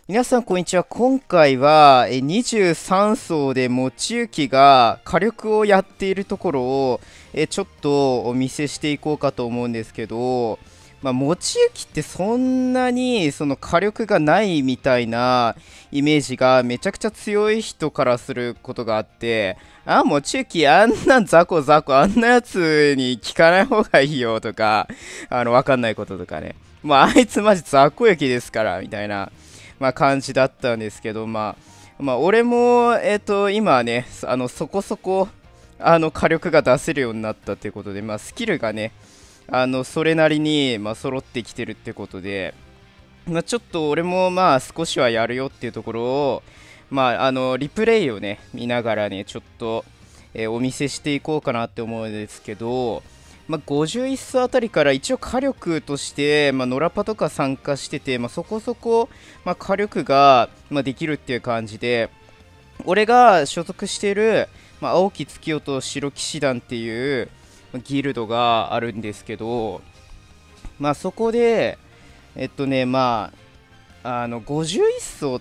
皆さん、こんにちは。今回は23層でもちゆきが火力をやっているところをちょっとお見せしていこうかと思うんですけど、もちゆきってそんなにその火力がないみたいなイメージがめちゃくちゃ強い人からすることがあって、もちゆきあんなザコザコあんなやつに聞かない方がいいよとか、わかんないこととかね。あいつマジザコ焼きですからみたいな。感じだったんですけど、俺も、今ね、そこそこ、火力が出せるようになったということで、スキルがね、それなりに、揃ってきてるってことで、ちょっと俺も、少しはやるよっていうところを、リプレイをね、見ながらね、ちょっと、お見せしていこうかなって思うんですけど、51層あたりから一応火力として、ノラパとか参加してて、そこそこ、火力が、できるっていう感じで、俺が所属している、青き月夜と白騎士団っていうギルドがあるんですけど、そこで、51層って、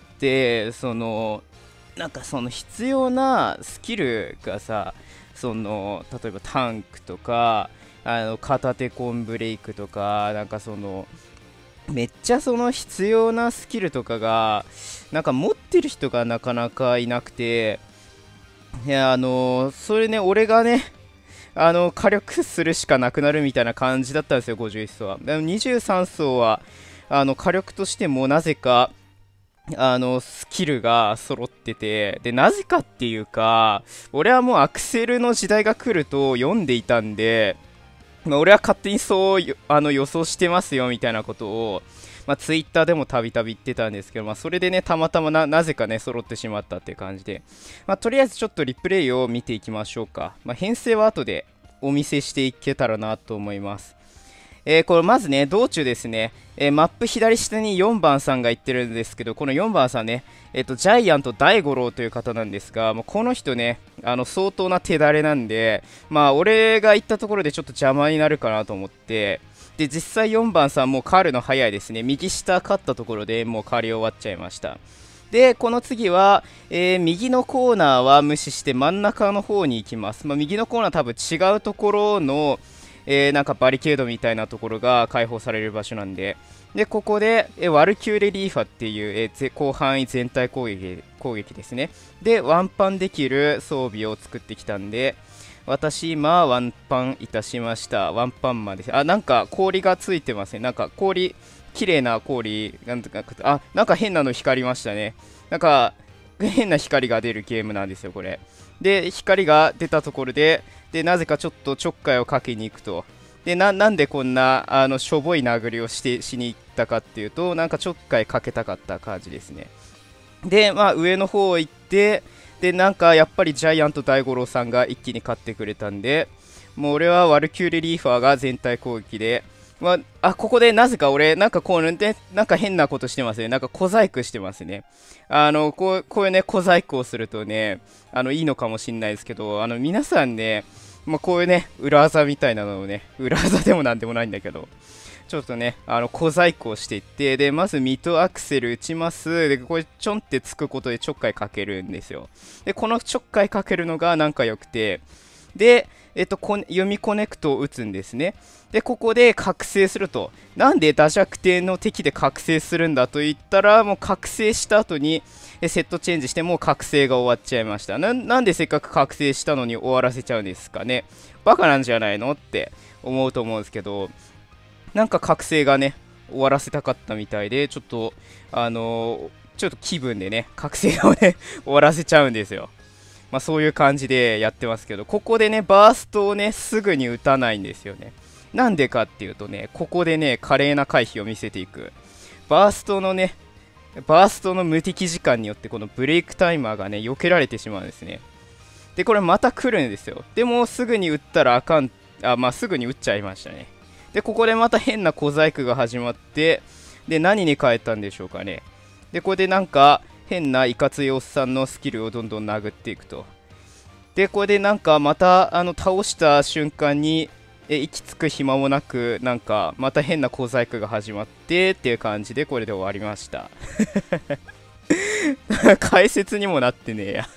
その必要なスキルがさ、例えばタンクとか、片手コンブレイクとか、めっちゃその必要なスキルとかが、持ってる人がなかなかいなくて、いや、それね、俺がね、火力するしかなくなるみたいな感じだったんですよ、51層は。でも23層は、火力としてもなぜか、スキルが揃ってて、で、なぜかっていうか、俺はもうアクセルの時代が来ると読んでいたんで、俺は勝手にそう予想してますよみたいなことを、ツイッターでもたびたび言ってたんですけど、それでね、たまたまなぜかね、揃ってしまったっていう感じで、とりあえずちょっとリプレイを見ていきましょうか。編成は後でお見せしていけたらなと思います。これまずね、道中ですね、マップ左下に4番さんが言ってるんですけど、この4番さんね、ジャイアント大五郎という方なんですが、もうこの人ね、相当な手だれなんで、俺が行ったところでちょっと邪魔になるかなと思って、で、実際4番さんもう狩るの早いですね。右下勝ったところでもう狩り終わっちゃいました。で、この次は、右のコーナーは無視して真ん中の方に行きます。右のコーナー多分違うところの、バリケードみたいなところが開放される場所なんで、でここで、ワルキューレリーファっていう、広範囲全体攻撃ですね。で、ワンパンできる装備を作ってきたんで、私、今、ワンパンいたしました。ワンパンまで。なんか氷がついてますね。綺麗な氷、なんか変なの光りましたね。変な光が出るゲームなんですよ、これ。で、光が出たところで、なぜかちょっとちょっかいをかけに行くと。で、なんでこんな、しょぼい殴りをしに行ったかっていうと、ちょっかいかけたかった感じですね。で、上の方行って、で、やっぱりジャイアント大五郎さんが一気に勝ってくれたんで、もう俺はワルキューレリーファーが全体攻撃で、ここでなぜか俺、こうね、変なことしてますね。小細工してますね。こういうね、小細工をするとね、いいのかもしんないですけど、皆さんね、こういうね、裏技みたいなのをね、裏技でもなんでもないんだけど、ちょっとね、小細工をしていって、で、まずミッドアクセル打ちます。で、これちょんってつくことでちょっかいかけるんですよ。で、このちょっかいかけるのが良くて、で、読みコネクトを打つんですね。で、ここで覚醒すると。なんで打弱点の敵で覚醒するんだと言ったら、もう覚醒した後にセットチェンジしてもう覚醒が終わっちゃいました。なんでせっかく覚醒したのに終わらせちゃうんですかね。バカなんじゃないのって思うと思うんですけど、覚醒がね、終わらせたかったみたいで、ちょっと、ちょっと気分でね、覚醒をね、終わらせちゃうんですよ。そういう感じでやってますけど、ここでね、バーストをね、すぐに打たないんですよね。なんでかっていうとね、ここでね、華麗な回避を見せていく。バーストの無敵時間によって、このブレイクタイマーがね、避けられてしまうんですね。で、これまた来るんですよ。でも、すぐに打ったらあかん、すぐに打っちゃいましたね。で、ここでまた変な小細工が始まって、で、何に変えたんでしょうかね。で、これで変ないかついおっさんのスキルをどんどん殴っていくと。で、これでまた倒した瞬間に息つく暇もなく、なんかまた変な小細工が始まってっていう感じで、これで終わりました。解説にもなってねえや。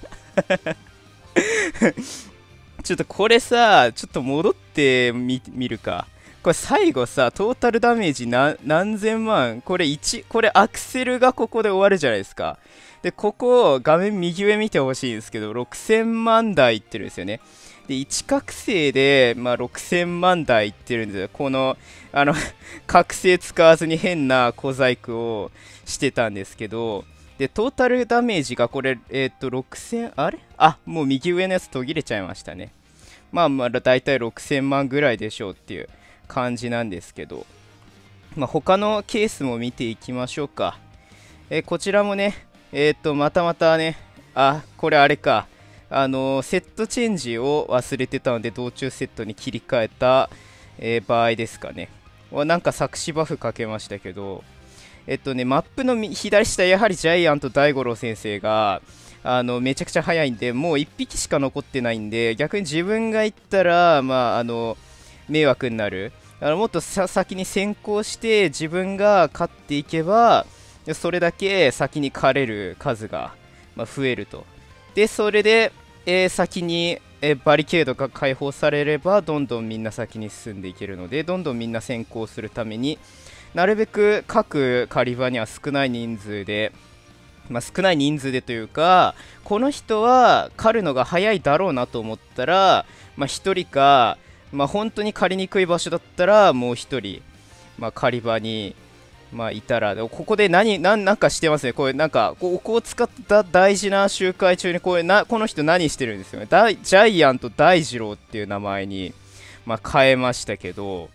ちょっとこれさ、ちょっと戻ってみるか。これ最後さ、トータルダメージ何千万、これ1、これアクセルがここで終わるじゃないですか。で、ここ、画面右上見てほしいんですけど、6000万台いってるんですよね。で、1覚醒で、まあ、6000万台いってるんですよ。この、覚醒使わずに変な小細工をしてたんですけど、で、トータルダメージがこれ、6000、あれあ、もう右上のやつ途切れちゃいましたね。まあまあ、だいたい6000万ぐらいでしょうっていう感じなんですけど、まあ、他のケースも見ていきましょうか。こちらもね、またまたね、あ、これあれか。セットチェンジを忘れてたので、道中セットに切り替えた、場合ですかね。なんか作詞バフかけましたけど、マップの左下、やはりジャイアント大五郎先生が、めちゃくちゃ速いんで、もう1匹しか残ってないんで、逆に自分が行ったら、まあ、迷惑になる。もっと先に先行して自分が勝っていけば、それだけ先に狩れる数が、まあ、増えると。で、それで、先に、バリケードが解放されれば、どんどんみんな先に進んでいけるので、どんどんみんな先行するために、なるべく各狩り場には少ない人数で、まあ、少ない人数でというか、この人は狩るのが早いだろうなと思ったら、まあ、1人か、まあ、本当に狩りにくい場所だったらもう1人、まあ、狩り場に、まあ、いたら、ここでなんかしてますね。これなんかここを使った大事な集会中にこの人何してるんですよね。ジャイアント大二郎っていう名前に、まあ、変えましたけど、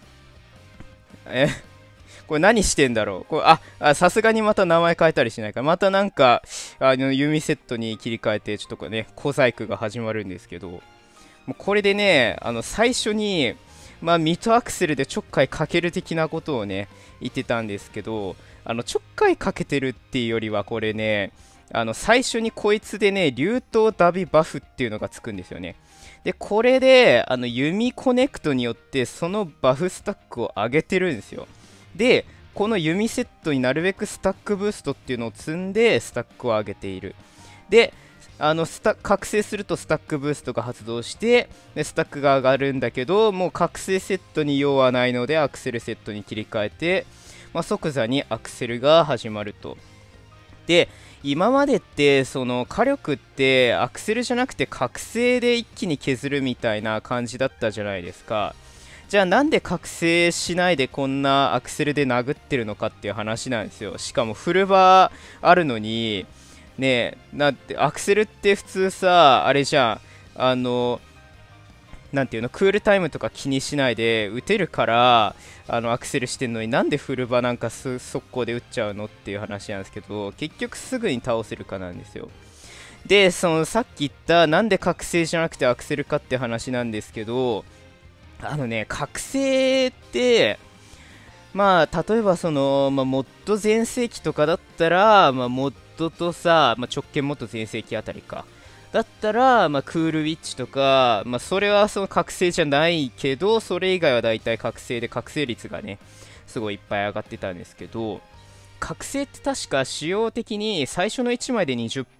これ何してんだろう。これさすがにまた名前変えたりしないから、またなんか弓セットに切り替えてちょっとね小細工が始まるんですけど、もうこれでね、最初に、まあ、ミトアクセルでちょっかいかける的なことをね言ってたんですけど、ちょっかいかけてるっていうよりはこれね、最初にこいつでね竜頭ダビバフっていうのがつくんですよね。でこれで弓コネクトによってそのバフスタックを上げてるんですよ。でこの弓セットになるべくスタックブーストっていうのを積んでスタックを上げている。で覚醒するとスタックブーストが発動してでスタックが上がるんだけど、もう覚醒セットに用はないのでアクセルセットに切り替えて、まあ、即座にアクセルが始まると。で今までってその火力ってアクセルじゃなくて覚醒で一気に削るみたいな感じだったじゃないですか。じゃあなんで覚醒しないでこんなアクセルで殴ってるのかっていう話なんですよ。しかもフルバーあるのにね、なんてアクセルって普通さあれじゃん、なんていうの、クールタイムとか気にしないで打てるからアクセルしてんのに、なんでフルバなんか速攻で打っちゃうのっていう話なんですけど、結局すぐに倒せるかなんですよ。でそのさっき言ったなんで覚醒じゃなくてアクセルかって話なんですけど、覚醒ってまあ例えばその、まあ、モッド全盛期とかだったら、まあ、モッドとさ、まあ、直径モッド全盛期あたりかだったら、まあ、クールウィッチとか、まあ、それはその覚醒じゃないけど、それ以外はだいたい覚醒で覚醒率がねすごいいっぱい上がってたんですけど、覚醒って確か仕様的に最初の1枚で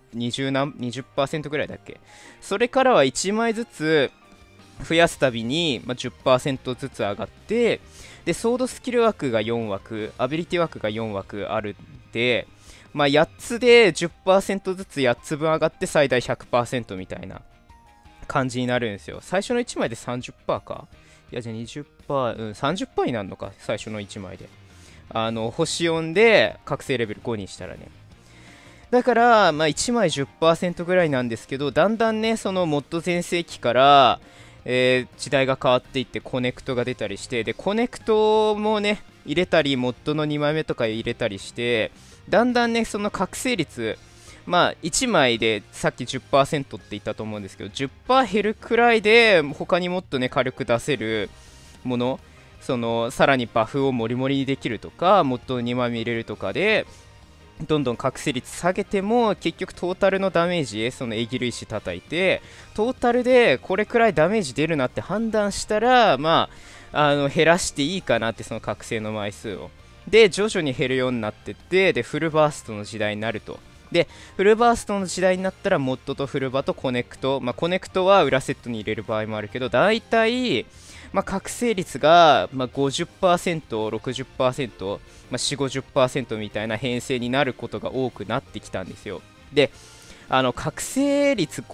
20% ぐらいだっけ。それからは1枚ずつ増やすたびに、まあ、10% ずつ上がって、でソードスキル枠が4枠、アビリティ枠が4枠あるんで、まあ、8つで 10% ずつ8つ分上がって最大 100% みたいな感じになるんですよ。最初の1枚で 30% か。いやじゃあ 20%、30% になるのか、最初の1枚で。星4で覚醒レベル5にしたらね。だから、まあ、1枚 10% ぐらいなんですけど、だんだんね、そのモッド全盛期から、時代が変わっていってコネクトが出たりして、でコネクトもね入れたり、モッドの2枚目とか入れたりして、だんだんねその覚醒率、まあ1枚でさっき 10% って言ったと思うんですけど、 10% 減るくらいで他にもっとね火力出せるもの、そのさらにバフをモリモリにできるとか、モッドの2枚目入れるとかでどんどん覚醒率下げても、結局トータルのダメージ、そのエギル石叩いてトータルでこれくらいダメージ出るなって判断したら、まあ減らしていいかなって、その覚醒の枚数を。で徐々に減るようになってって、でフルバーストの時代になると。でフルバーストの時代になったらモッドとフルバとコネクト、コネクトは裏セットに入れる場合もあるけど、だいたい覚醒率が、50%、60%、4、50% みたいな編成になることが多くなってきたんですよ。で覚醒率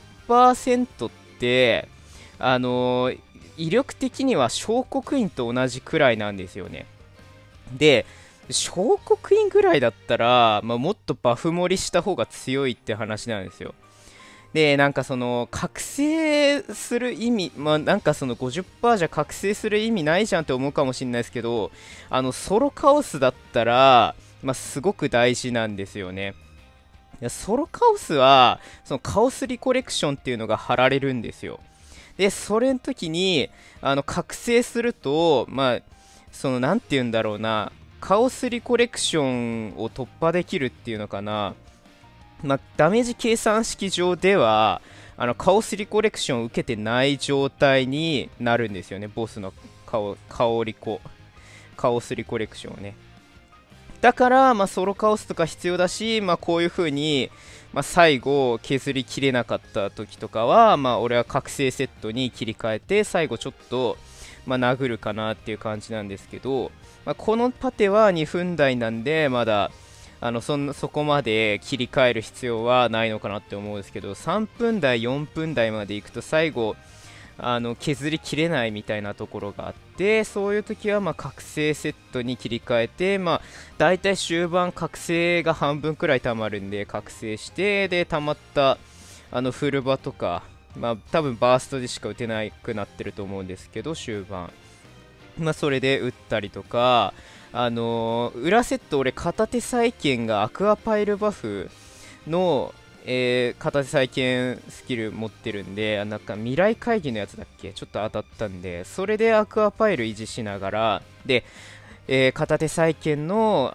50% って威力的には小刻印と同じくらいなんですよね。で小刻印ぐらいだったら、もっとバフ盛りした方が強いって話なんですよ。でなんかその覚醒する意味、なんかその 50% じゃ覚醒する意味ないじゃんって思うかもしれないですけど、ソロカオスだったら、すごく大事なんですよね。いやソロカオスはそのカオスリコレクションっていうのが貼られるんですよ。でそれの時に覚醒すると、そのなんて言うんだろうな、カオスリコレクションを突破できるっていうのかな、ダメージ計算式上ではカオスリコレクションを受けてない状態になるんですよね、ボスのカオスリコレクションをね。だから、ソロカオスとか必要だし、こういう風に、最後削りきれなかった時とかは、俺は覚醒セットに切り替えて最後ちょっと、殴るかなっていう感じなんですけど、このパテは2分台なんでまだそこまで切り替える必要はないのかなって思うんですけど、3分台4分台までいくと最後削りきれないみたいなところがあって、そういう時は覚醒セットに切り替えて、だいたい終盤覚醒が半分くらい溜まるんで覚醒して、で溜まったフルバとか、多分バーストでしか打てなくなってると思うんですけど終盤、それで打ったりとか、裏セット俺片手再建がアクアパイルバフの片手再建スキル持ってるんで、なんか未来会議のやつだっけ、ちょっと当たったんで、それでアクアパイル維持しながら、で、片手再建の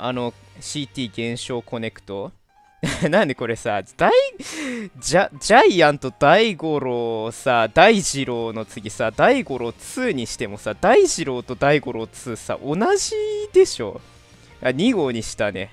CT 減少コネクトなんでこれさ、ジャイアント大五郎さ、大二郎の次さ、大五郎2にしてもさ、大二郎と大五郎2さ、同じでしょ。2号にしたね。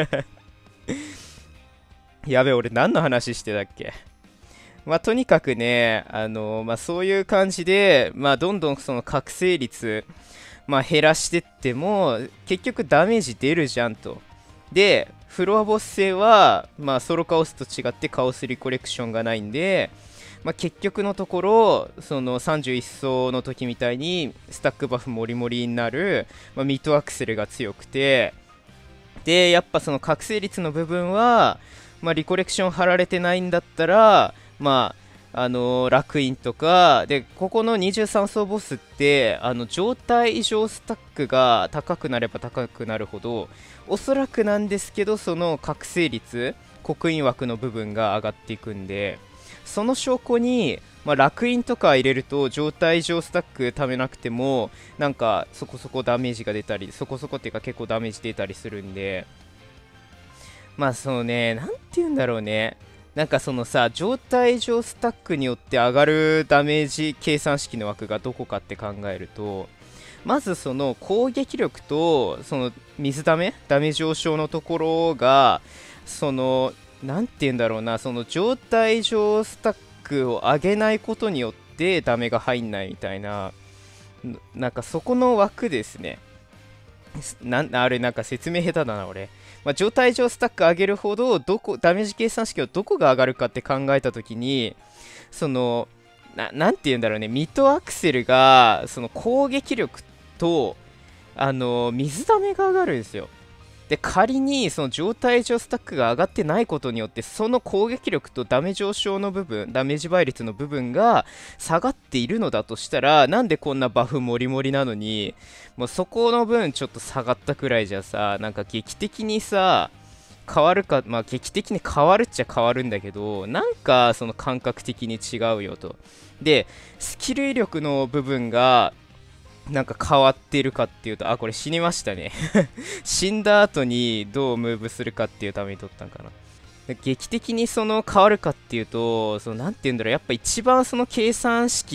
やべ、俺何の話してたっけ。とにかくね、そういう感じで、どんどんその覚醒率、減らしてっても、結局ダメージ出るじゃんと。で、フロアボス性は、ソロカオスと違ってカオスリコレクションがないんで、結局のところ、その31層の時みたいに、スタックバフモリモリになる、ミッドアクセルが強くて、で、やっぱその覚醒率の部分は、リコレクション貼られてないんだったら、楽印とかで、ここの23層ボスって状態異常スタックが高くなれば高くなるほど、おそらくなんですけど、その覚醒率、刻印枠の部分が上がっていくんで、その証拠に、楽印とか入れると状態異常スタック貯めなくてもなんかそこそこダメージが出たり、そこそこっていうか結構ダメージ出たりするんで、そのね、なんて言うんだろうね、なんかそのさ、状態上スタックによって上がるダメージ計算式の枠がどこかって考えると、まずその攻撃力とその水ダメ上昇のところが、そのなんて言うんだろうな、その状態上スタックを上げないことによってダメが入んないみたいな、なんかそこの枠ですね。あれなんか説明下手だな俺。状態上スタック上げるほどダメージ計算式をどこが上がるかって考えたときに、そのなんて言うんだろうね、ミッドアクセルがその攻撃力と水ダメが上がるんですよ。で仮にその状態上スタックが上がってないことによって、その攻撃力とダメ上昇の部分、ダメージ倍率の部分が下がっているのだとしたら、なんでこんなバフモリモリなのにもうそこの分ちょっと下がったくらいじゃさ、なんか劇的にさ変わるか、劇的に変わるっちゃ変わるんだけど、なんかその感覚的に違うよと。でスキル威力の部分がなんか変わってるかっていうと、これ死にましたね。死んだ後にどうムーブするかっていうために取ったんかな。 劇的にその変わるかっていうと、そのなんて言うんだろう、やっぱ一番その計算式って、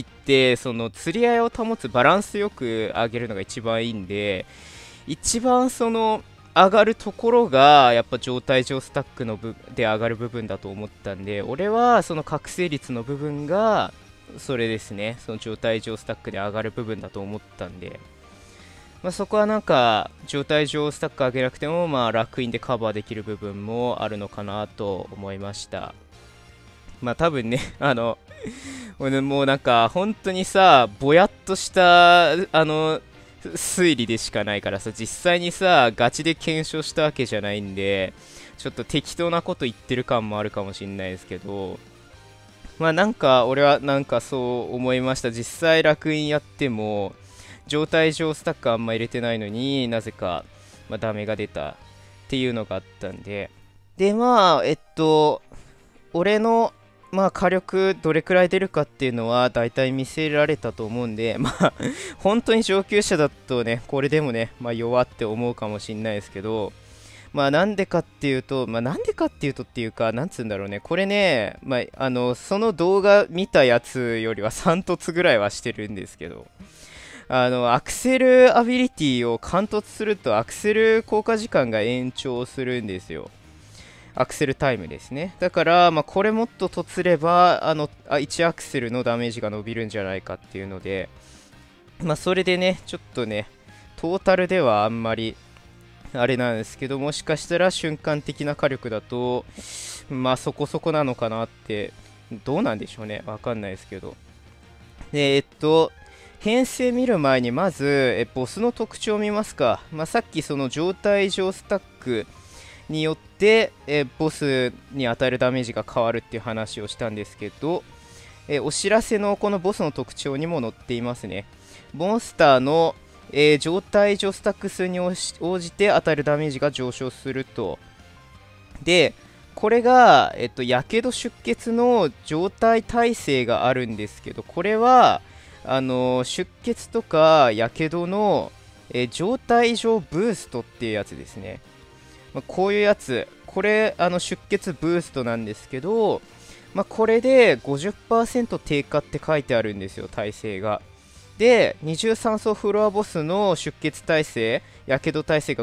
その釣り合いを保つバランスよく上げるのが一番いいんで、一番その上がるところがやっぱ状態上スタックので上がる部分だと思ったんで、俺はその覚醒率の部分がそれですね、その状態上スタックで上がる部分だと思ったんで、そこはなんか状態上スタック上げなくても楽インでカバーできる部分もあるのかなと思いました。多分ね、俺もうなんか本当にさ、ぼやっとした推理でしかないからさ、実際にさガチで検証したわけじゃないんで、ちょっと適当なこと言ってる感もあるかもしんないですけど、なんか俺はなんかそう思いました。実際楽インやっても状態上スタックあんま入れてないのになぜか、ダメが出たっていうのがあったんで、で俺の火力どれくらい出るかっていうのは大体見せられたと思うんで、本当に上級者だとね、これでもね、弱って思うかもしんないですけど、なんでかっていうと、なんでかっていうとっていうか、なんつうんだろうね、これね、その動画見たやつよりは3凸ぐらいはしてるんですけど、アクセルアビリティを貫突するとアクセル効果時間が延長するんですよ。アクセルタイムですね。だから、これもっと突れば1アクセルのダメージが伸びるんじゃないかっていうので、それでね、ちょっとね、トータルではあんまりあれなんですけど、もしかしたら瞬間的な火力だとそこそこなのかなって、どうなんでしょうね、わかんないですけど。で編成見る前にまずボスの特徴を見ますか。さっきその状態上スタックによってボスに与えるダメージが変わるっていう話をしたんですけど、お知らせのこのボスの特徴にも載っていますね。モンスターの、状態上スタック数に応じて与えるダメージが上昇すると。でこれがやけど出血の状態耐性があるんですけど、これは出血とかやけどの、状態上ブーストっていうやつですね。こういうやつ、これ出血ブーストなんですけど、これで 50% 低下って書いてあるんですよ、耐性が。で23層フロアボスの出血耐性、やけど耐性が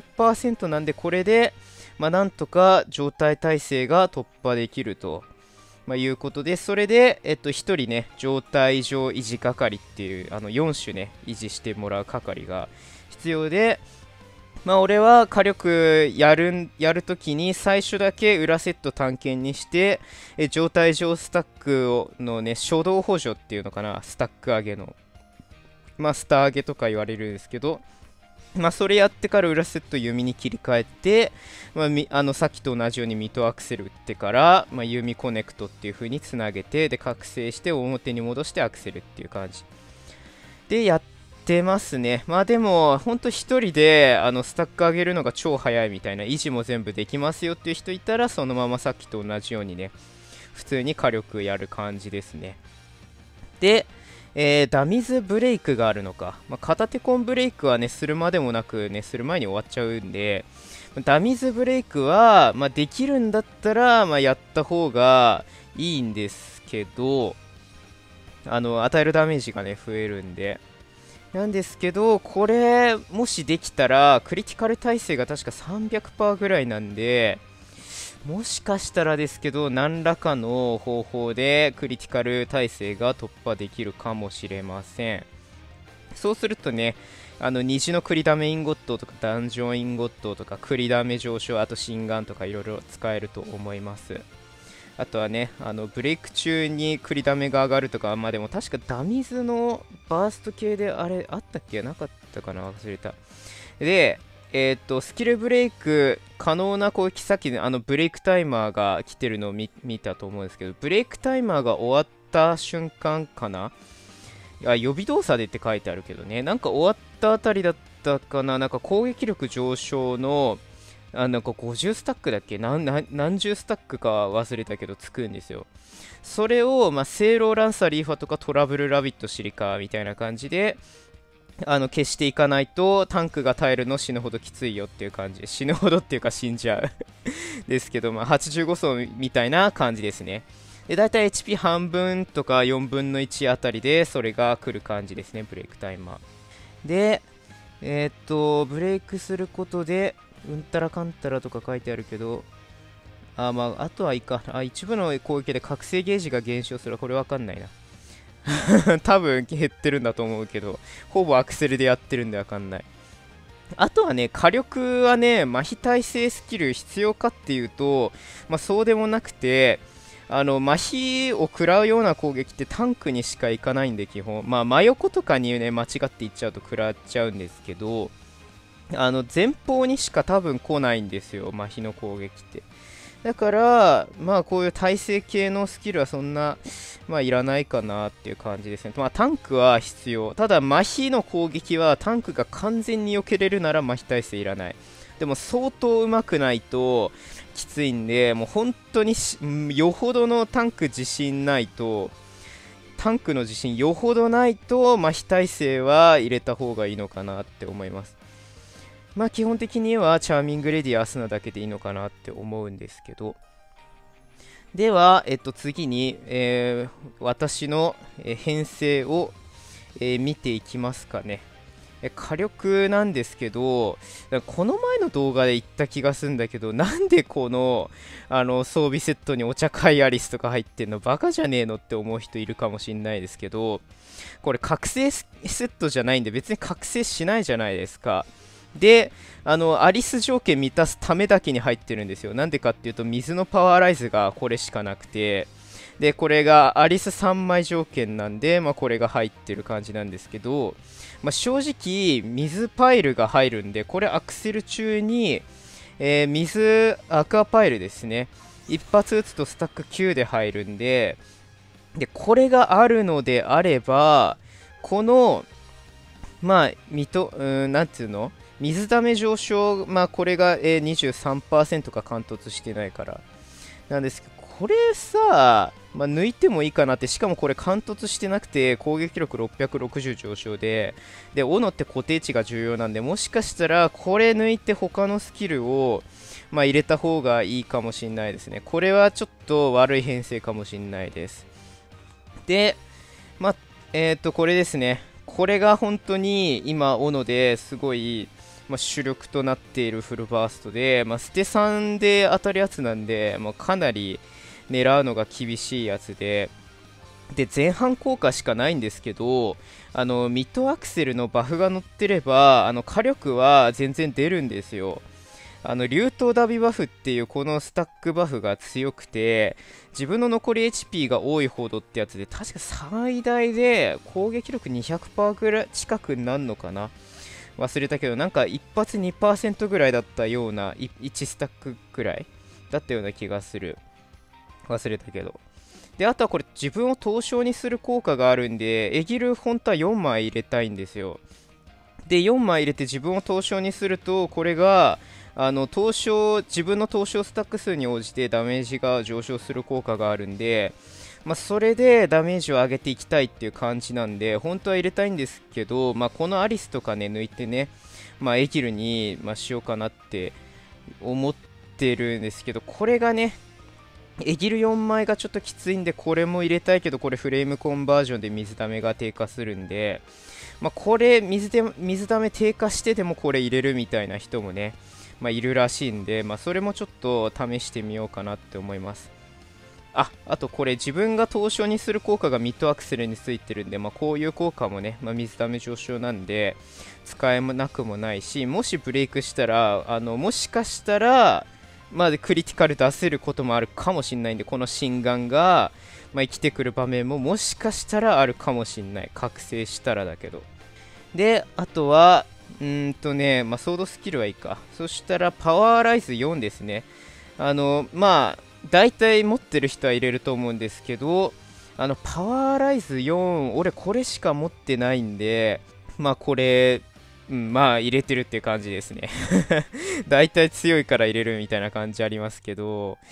50% なんで、これでなんとか状態耐性が突破できると。いうことで、それで、1人ね、状態上維持係っていう4種ね、維持してもらう係が必要で、俺は火力やるときに最初だけ裏セット探検にして、状態上スタックのね、初動補助っていうのかな、スタック上げの、スター上げとか言われるんですけど、それやってから裏セット弓に切り替えて、さっきと同じようにミトアクセル打ってから、弓コネクトっていう風につなげて、で覚醒して表に戻してアクセルっていう感じでやってますね。でもほんと1人でスタック上げるのが超早いみたいな、維持も全部できますよっていう人いたら、そのままさっきと同じようにね、普通に火力やる感じですね。でダミズブレイクがあるのか。片手コンブレイクはね、するまでもなくね、する前に終わっちゃうんで、ダミズブレイクは、できるんだったら、やった方がいいんですけど、与えるダメージがね、増えるんで。なんですけど、これ、もしできたら、クリティカル耐性が確か 300% ぐらいなんで、もしかしたらですけど、何らかの方法でクリティカル耐性が突破できるかもしれません。そうするとね、虹のクリダメインゴットとかダンジョンインゴットとかクリダメ上昇、あと心眼とかいろいろ使えると思います。あとはね、ブレイク中にクリダメが上がるとか、でも確かダミズのバースト系であれあったっけ、なかったかな、忘れた。で、スキルブレイク可能な攻撃、さっきブレイクタイマーが来てるのを見たと思うんですけど、ブレイクタイマーが終わった瞬間かな、予備動作でって書いてあるけどね、なんか終わったあたりだったかな、なんか攻撃力上昇のなんか50スタックだっけ、何十スタックか忘れたけどつくんですよ。それを、セイローランサーリーファとかトラブルラビットシリカみたいな感じで消していかないとタンクが耐えるの死ぬほどきついよっていう感じ。死ぬほどっていうか死んじゃうですけど、まあ、85層みたいな感じですね。で、だいたい HP 半分とか4分の1あたりでそれが来る感じですね、ブレイクタイマー。で、ブレイクすることで、うんたらかんたらとか書いてあるけど、まあ、あとはいいか。一部の攻撃で覚醒ゲージが減少する。これわかんないな。多分減ってるんだと思うけど、ほぼアクセルでやってるんでわかんない。あとはね、火力はね、麻痺耐性スキル必要かっていうと、まあ、そうでもなくて、麻痺を食らうような攻撃ってタンクにしか行かないんで、基本。まあ、真横とかにね、間違って行っちゃうと食らっちゃうんですけど、前方にしか多分来ないんですよ、麻痺の攻撃って。だから、まあ、こういう耐性系のスキルはそんな、まあ、いらないかなっていう感じですね。まあ、タンクは必要。ただ、麻痺の攻撃はタンクが完全に避けれるなら麻痺耐性いらない。でも、相当上手くないときついんで、もう本当によほどのタンク自信ないと、タンクの自信よほどないと麻痺耐性は入れた方がいいのかなって思います。まあ基本的にはチャーミングレディアスナだけでいいのかなって思うんですけど。では、次に、私の、編成を、見ていきますかね。火力なんですけど、この前の動画で言った気がするんだけど、なんでこの、装備セットにお茶会アリスとか入ってんのバカじゃねえのって思う人いるかもしんないですけど、これ覚醒セットじゃないんで別に覚醒しないじゃないですか。で、アリス条件満たすためだけに入ってるんですよ。なんでかっていうと、水のパワーライズがこれしかなくて、で、これがアリス3枚条件なんで、まあ、これが入ってる感じなんですけど、まあ、正直、水パイルが入るんで、これアクセル中に、水アクアパイルですね。一発撃つとスタック9で入るんで、で、これがあるのであれば、この、まあ、なんていうの水ダメ上昇、まあ、これが、23%か貫突してないから。なんですけど、これさ、まあ、抜いてもいいかなって、しかもこれ貫突してなくて、攻撃力660上昇で、で、斧って固定値が重要なんで、もしかしたら、これ抜いて他のスキルを、まあ、入れた方がいいかもしれないですね。これはちょっと悪い編成かもしれないです。で、まあ、これですね。これが本当に今、斧ですごい、まあ、主力となっているフルバーストで、まあ、ステ3で当たるやつなんで、まあ、かなり狙うのが厳しいやつで、で、前半効果しかないんですけど、ミッドアクセルのバフが乗ってれば、火力は全然出るんですよ。竜頭ダビバフっていうこのスタックバフが強くて、自分の残り HP が多いほどってやつで、確か最大で攻撃力200%ぐらい近くになるのかな忘れたけど、なんか一発 2% ぐらいだったような、1スタックぐらいだったような気がする。忘れたけど。で、あとはこれ自分を凍傷にする効果があるんで、エギル本当は4枚入れたいんですよ。で、4枚入れて自分を凍傷にすると、これが、自分の凍傷スタック数に応じてダメージが上昇する効果があるんで、まあ、それでダメージを上げていきたいっていう感じなんで、本当は入れたいんですけど、まあ、このアリスとかね、抜いてね、まあ、エギルに、まあ、しようかなって思ってるんですけど、これがね、エギル4枚がちょっときついんで、これも入れたいけど、これフレームコンバージョンで水ダメが低下するんで、まあ、これ水ダメ低下してでもこれ入れるみたいな人もね、まあ、いるらしいんで、まあ、それもちょっと試してみようかなって思います。あとこれ自分が凍傷にする効果がミッドアクセルについてるんで、まあ、こういう効果もね、まあ、水ダメ上昇なんで使えなくもないし、もしブレイクしたらもしかしたらまあクリティカル出せることもあるかもしれないんで、この心眼が、まあ、生きてくる場面ももしかしたらあるかもしれない。覚醒したらだけど。で、あとはまあ、ソードスキルはいいか。そしたらパワーライズ4ですね。まあ大体持ってる人は入れると思うんですけど、パワーライズ4、俺これしか持ってないんで、まあこれ、まあ入れてるっていう感じですね。大体強いから入れるみたいな感じありますけど、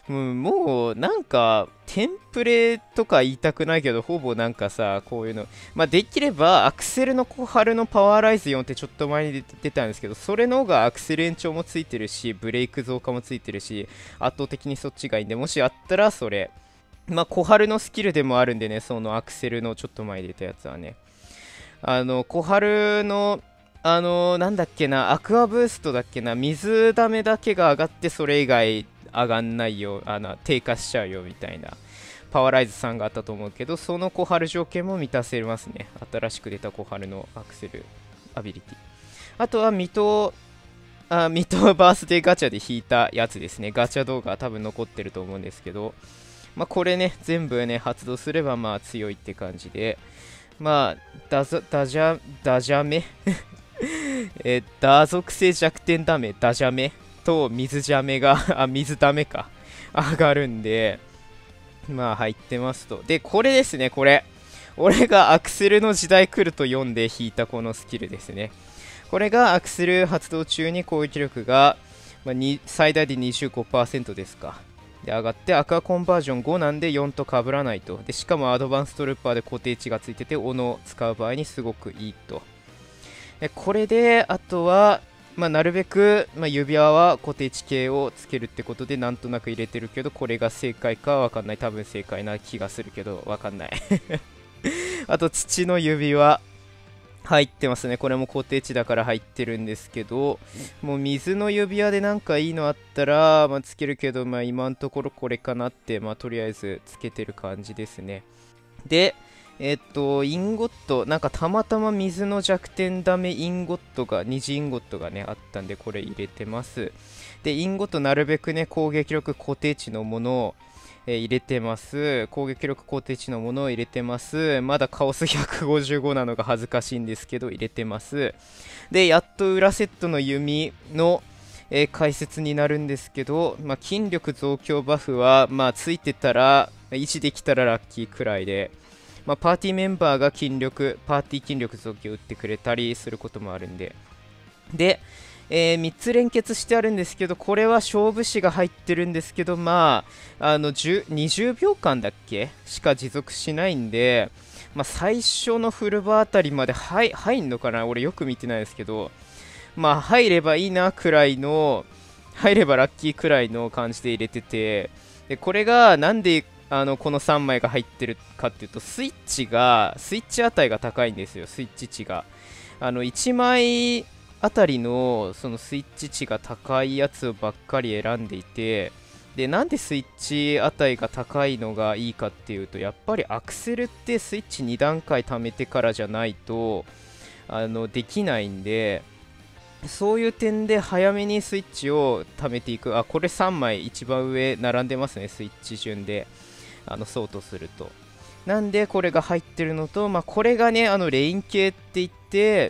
うん、もうなんかテンプレとか言いたくないけど、ほぼなんかさ、こういうの、まあ、できればアクセルの小春のパワーライズ4ってちょっと前に出たんですけど、それの方がアクセル延長もついてるし、ブレイク増加もついてるし、圧倒的にそっちがいいんで、もしあったらそれ、まあ、小春のスキルでもあるんでね、そのアクセルのちょっと前に出たやつはね、小春のなんだっけな、アクアブーストだっけな、水ダメだけが上がって、それ以外上がんないよ、低下しちゃうよみたいな、パワーライズさんがあったと思うけど、その小春条件も満たせますね。新しく出た小春のアクセルアビリティ。あとは水戸バースデーガチャで引いたやつですね。ガチャ動画多分残ってると思うんですけど、まあ、これね、全部ね、発動すればまあ強いって感じで、まあ、ダジャメ打属性弱点ダメ、ダジャメと水ジャメが水ダメか、上がるんで、まあ入ってますと。で、これですね、これ。俺がアクセルの時代来ると読んで引いたこのスキルですね。これがアクセル発動中に攻撃力が、まあ、最大で 25% ですか。で、上がってアクアコンバージョン5なんで4と被らないと。で、しかもアドバンストルーパーで固定値がついてて、斧を使う場合にすごくいいと。これで、あとは、まあ、なるべく、まあ、指輪は固定値系をつけるってことで、なんとなく入れてるけど、これが正解かわかんない。多分正解な気がするけど、わかんないあと、父の指輪。入ってますね。これも固定値だから入ってるんですけど、もう水の指輪でなんかいいのあったら、まあ、つけるけど、まあ、今のところこれかなって、まあ、とりあえずつけてる感じですね。で、インゴット、なんかたまたま水の弱点ダメインゴットが、二次インゴットがね、あったんで、これ入れてます。で、インゴットなるべくね、攻撃力固定値のものを、入れてます。攻撃力固定値のものを入れてます。まだカオス155なのが恥ずかしいんですけど、入れてます。で、やっと裏セットの弓の、解説になるんですけど、まあ、筋力増強バフは、まあ、ついてたら、維持できたらラッキーくらいで、まあ、パーティーメンバーがパーティー筋力増強打ってくれたりすることもあるんで。で、3つ連結してあるんですけど、これは勝負師が入ってるんですけど、まあ、20秒間だっけしか持続しないんで、まあ、最初のフルバーあたりまで入んのかな、俺よく見てないですけど、まあ、入ればいいなくらいの、入ればラッキーくらいの感じで入れてて、でこれがなんでこの3枚が入ってるかっていうと、スイッチ値が高いんですよ、スイッチ値が。1枚あたりのそのスイッチ値が高いやつばっかり選んでいて、で、なんでスイッチ値が高いのがいいかっていうと、やっぱりアクセルってスイッチ2段階貯めてからじゃないと、できないんで、そういう点で早めにスイッチを貯めていく。これ3枚一番上並んでますね、スイッチ順で。そうとすると。なんで、これが入ってるのと、まあ、これがね、レイン系って言って、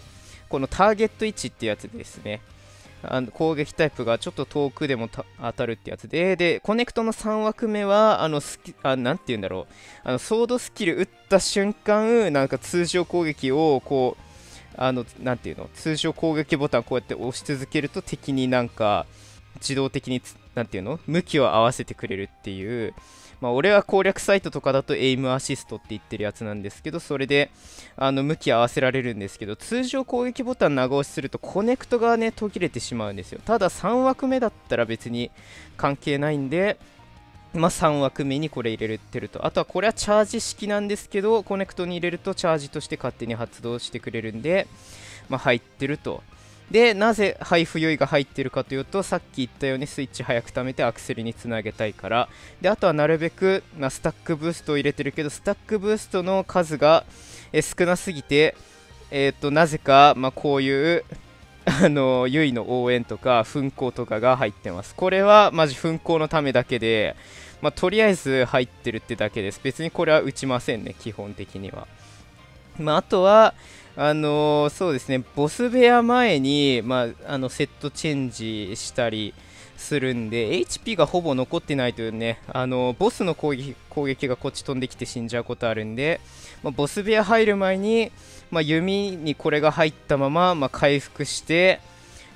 このターゲット位置ってやつですね。攻撃タイプがちょっと遠くでも当たるってやつで、コネクトの3枠目は、なんて言うんだろう、ソードスキル打った瞬間、なんか通常攻撃を、こう、なんていうの、通常攻撃ボタンこうやって押し続けると敵になんか、自動的になんていうの向きを合わせてくれるっていう、まあ、俺は攻略サイトとかだとエイムアシストって言ってるやつなんですけど、それで向き合わせられるんですけど、通常攻撃ボタン長押しするとコネクトがね途切れてしまうんですよ。ただ3枠目だったら別に関係ないんで、まあ、3枠目にこれ入れてると。あとはこれはチャージ式なんですけど、コネクトに入れるとチャージとして勝手に発動してくれるんで、まあ、入ってると。で、なぜ配布酔いが入ってるかというと、さっき言ったようにスイッチ早く貯めてアクセルにつなげたいから。で、あとはなるべく、まあ、スタックブーストを入れてるけど、スタックブーストの数が少なすぎて、なぜか、まあ、こういうゆいの応援とか噴光とかが入ってます。これはマジ噴光のためだけで、まあ、とりあえず入ってるってだけです。別にこれは打ちませんね、基本的には。まあ、あとは、そうですね、ボス部屋前に、まあ、セットチェンジしたりするんで、HP がほぼ残ってないというね、ボスの攻撃がこっち飛んできて死んじゃうことあるんで、まあ、ボス部屋入る前に、まあ、弓にこれが入ったまま、まあ、回復して、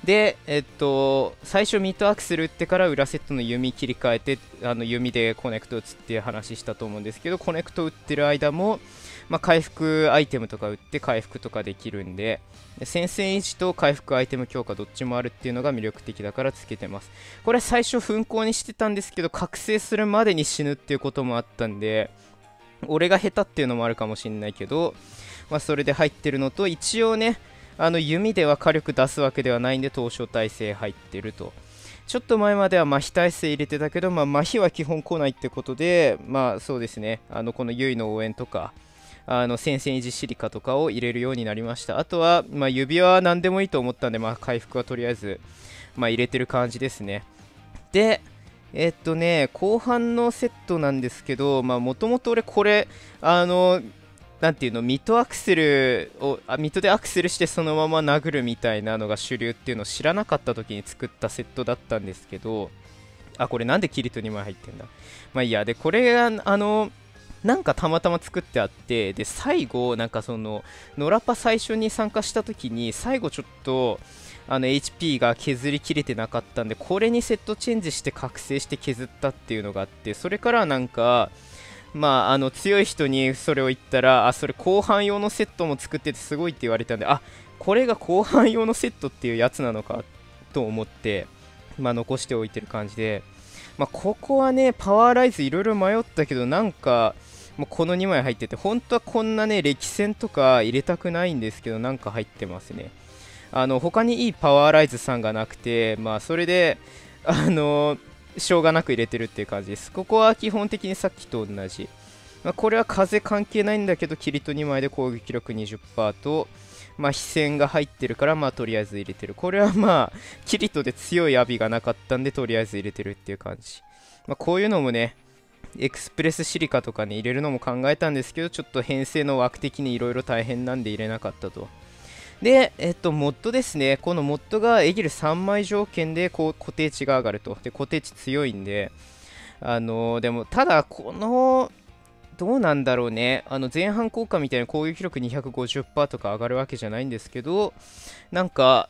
で、最初ミッドアクセル打ってから裏セットの弓切り替えて、弓でコネクト打つっていう話したと思うんですけど、コネクト打ってる間も、回復アイテムとか打って回復とかできるんで、戦線維持と回復アイテム強化どっちもあるっていうのが魅力的だからつけてます。これ最初奮行にしてたんですけど、覚醒するまでに死ぬっていうこともあったんで、俺が下手っていうのもあるかもしんないけど、それで入ってるのと、一応ね、弓では火力出すわけではないんで、凍傷耐性入ってると。ちょっと前までは麻痺耐性入れてたけど、麻痺は基本来ないってことで、そうですね、このユイの応援とか、戦線維持シリカとかを入れるようになりました。あとは、指輪は何でもいいと思ったんで、回復はとりあえず、入れてる感じですね。で、後半のセットなんですけど、もともと俺これ、なんていうの、ミッドアクセルを、ミッドでアクセルしてそのまま殴るみたいなのが主流っていうのを知らなかった時に作ったセットだったんですけど、これなんでキリト2枚入ってんだ。いいや、で、これが、なんかたまたま作ってあって、で、最後、なんかその、ノラパ最初に参加した時に、最後ちょっと、HP が削りきれてなかったんで、これにセットチェンジして覚醒して削ったっていうのがあって、それからなんか、強い人にそれを言ったら、それ後半用のセットも作っててすごいって言われたんで、これが後半用のセットっていうやつなのかと思って、残しておいてる感じで、ここはね、パワーライズいろいろ迷ったけど、なんか、もうこの2枚入ってて、本当はこんなね、歴戦とか入れたくないんですけど、なんか入ってますね。他にいいパワーライズさんがなくて、それで、しょうがなく入れてるっていう感じです。ここは基本的にさっきと同じ。これは風関係ないんだけど、キリト2枚で攻撃力 20% と、飛線が入ってるから、とりあえず入れてる。これはキリトで強いアビがなかったんで、とりあえず入れてるっていう感じ。こういうのもね、エクスプレスシリカとかね、入れるのも考えたんですけど、ちょっと編成の枠的にいろいろ大変なんで入れなかったと。で、モッドですね。このモッドがエギル3枚条件で固定値が上がると。で、固定値強いんで、でも、ただ、どうなんだろうね。前半効果みたいな攻撃力 250% とか上がるわけじゃないんですけど、なんか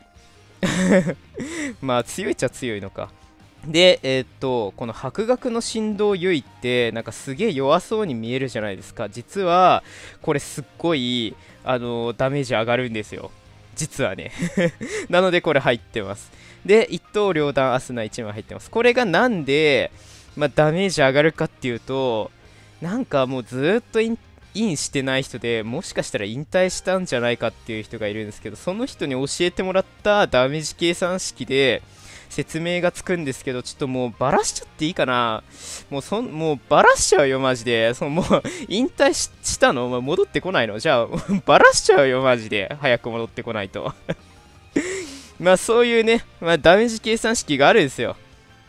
強いっちゃ強いのか。で、この白学の振動ユイって、なんかすげえ弱そうに見えるじゃないですか。実は、これすっごい、ダメージ上がるんですよ。実はね。なのでこれ入ってます。で、一刀両断アスナ1枚入ってます。これがなんで、ダメージ上がるかっていうと、なんかもうずーっとインしてない人で、もしかしたら引退したんじゃないかっていう人がいるんですけど、その人に教えてもらったダメージ計算式で、説明がつくんですけど、ちょっともうバラしちゃっていいかな。もうバラしちゃうよ、マジで。もう引退したの、戻ってこないのじゃあ、バラしちゃうよ、マジで。早く戻ってこないと。そういうね、ダメージ計算式があるんですよ。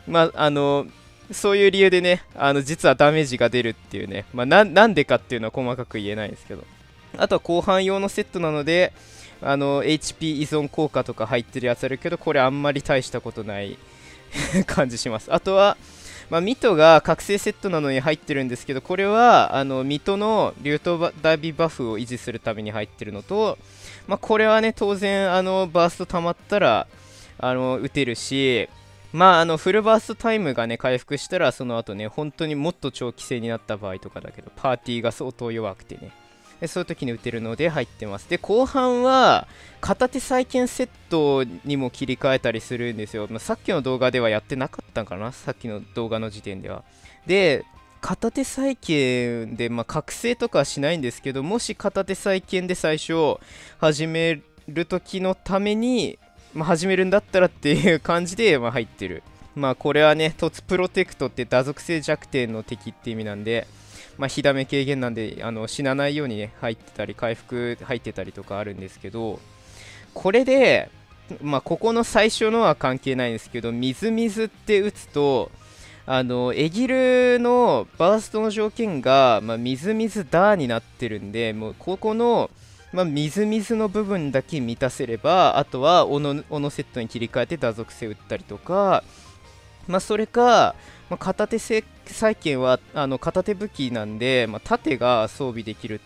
そういう理由でね、実はダメージが出るっていうね、なんでかっていうのは細かく言えないんですけど。あとは後半用のセットなので、HP 依存効果とか入ってるやつあるけど、これあんまり大したことない感じします。あとは、ミトが覚醒セットなのに入ってるんですけど、これはミトの竜頭ダビバフを維持するために入ってるのと、これはね、当然バースト溜まったら打てるし、フルバーストタイムがね、回復したら、その後ね、本当にもっと長期戦になった場合とかだけど、パーティーが相当弱くてね。でそういう時に打てるので入ってます。で、後半は片手再建セットにも切り替えたりするんですよ。さっきの動画ではやってなかったんかな、さっきの動画の時点では。で、片手再建で、覚醒とかはしないんですけど、もし片手再建で最初始める時のために、始めるんだったらっていう感じで、入ってる。これはね、凸プロテクトって打属性弱点の敵って意味なんで、火ダメ軽減なんで死なないようにね入ってたり回復入ってたりとかあるんですけど、これでここの最初のは関係ないんですけど、みずみずって打つとエギルのバーストの条件がみずみずダーになってるんで、もうここのみずみずの部分だけ満たせれば、あとはオノセットに切り替えて打属性打ったりとか、それか片手再建は片手武器なんで、盾が装備できると。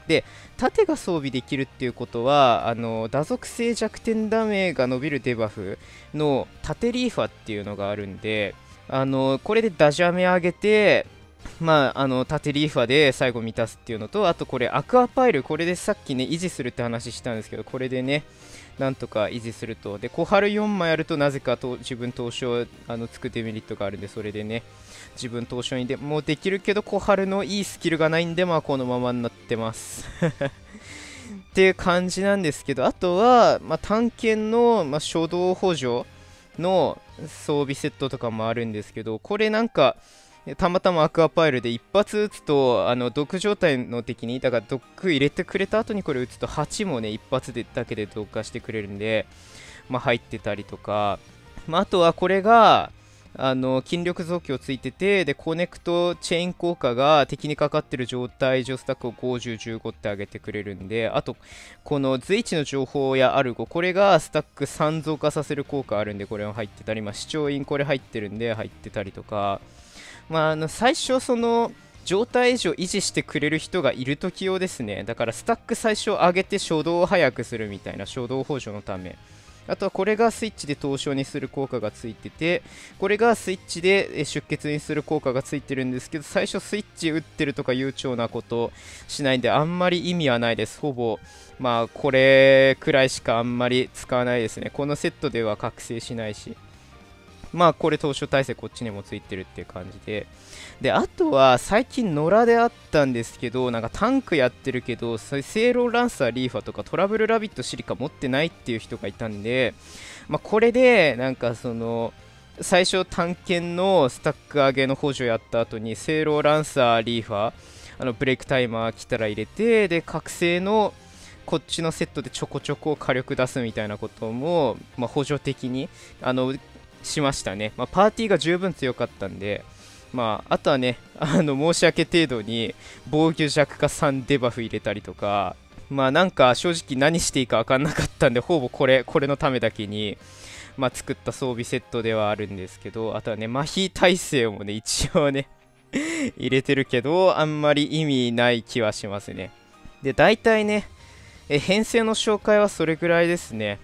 で、盾が装備できるっていうことは、打属性弱点ダメが伸びるデバフの盾リーファっていうのがあるんで、これでダジャメ上げて、縦リーファで最後満たすっていうのと、あとこれアクアパイル、これでさっきね維持するって話したんですけど、これでねなんとか維持すると。で小春4枚あるとなぜかと自分投資をつくデメリットがあるんで、それでね自分投資にでもできるけど、小春のいいスキルがないんで、まあこのままになってますっていう感じなんですけど、あとは、探検の、初動補助の装備セットとかもあるんですけど、これなんかたまたまアクアパイルで一発撃つと毒状態の敵に、だから毒入れてくれた後にこれ撃つと8もね一発でだけで毒化してくれるんで、入ってたりとか、あとはこれが筋力増強ついてて、でコネクトチェーン効果が敵にかかってる状態以上スタックを50、15って上げてくれるんで、あとこの随一の情報やアルゴ、これがスタック3増加させる効果あるんで、これも入ってたり、視聴員これ入ってるんで入ってたりとか、最初その状態以上維持してくれる人がいる時用ですね。だからスタック最初上げて初動を早くするみたいな、初動補助のため。あとはこれがスイッチで凍傷にする効果がついてて、これがスイッチで出血にする効果がついてるんですけど、最初スイッチ打ってるとか悠長なことしないんで、あんまり意味はないです。ほぼこれくらいしかあんまり使わないですね。このセットでは覚醒しないし、これ当初耐性こっちにもついてるっていう感じで、あとは最近野良であったんですけど、なんかタンクやってるけどセイローランサーリーファとかトラブルラビットシリカ持ってないっていう人がいたんで、これでなんかその最初探検のスタック上げの補助やった後にセイローランサーリーファブレイクタイマー来たら入れて、で覚醒のこっちのセットでちょこちょこ火力出すみたいなことも、補助的にしましたね。パーティーが十分強かったんで、あとはね申し訳程度に防御弱化3デバフ入れたりとか、なんか正直何していいか分かんなかったんで、ほぼこれのためだけに作った装備セットではあるんですけど、あとはね麻痺耐性もね一応ね入れてるけど、あんまり意味ない気はしますね。で大体ね編成の紹介はそれぐらいですね。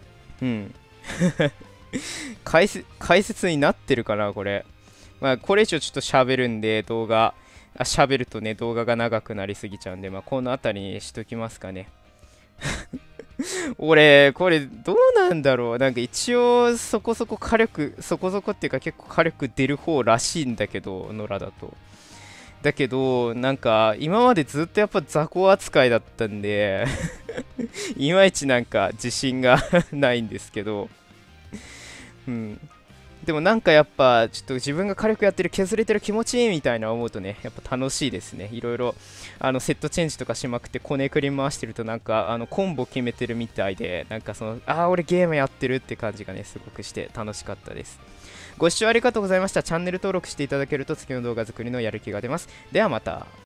解説になってるかなこれ。これ以上ちょっと喋るんで喋るとね動画が長くなりすぎちゃうんで、この辺りにしときますかね。俺これどうなんだろう、なんか一応そこそこ火力、そこそこっていうか結構火力出る方らしいんだけど、野良だと。だけどなんか今までずっとやっぱ雑魚扱いだったんでいまいちなんか自信がないんですけど、でもなんかやっぱちょっと自分が火力やってる、削れてる、気持ちいいみたいな思うとねやっぱ楽しいですね。いろいろセットチェンジとかしまくってこねくり回してると、なんかコンボ決めてるみたいで、なんかその俺ゲームやってるって感じがねすごくして楽しかったです。ご視聴ありがとうございました。チャンネル登録していただけると次の動画作りのやる気が出ます。ではまた。